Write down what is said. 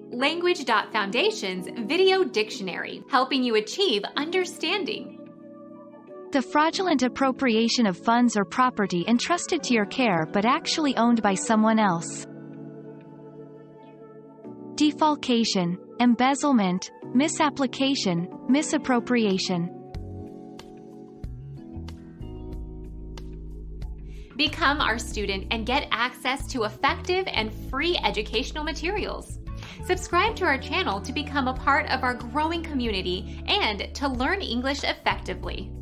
Language.Foundation's Video Dictionary, helping you achieve understanding. The fraudulent appropriation of funds or property entrusted to your care but actually owned by someone else. Defalcation, embezzlement, misapplication, misappropriation. Become our student and get access to effective and free educational materials. Subscribe to our channel to become a part of our growing community and to learn English effectively.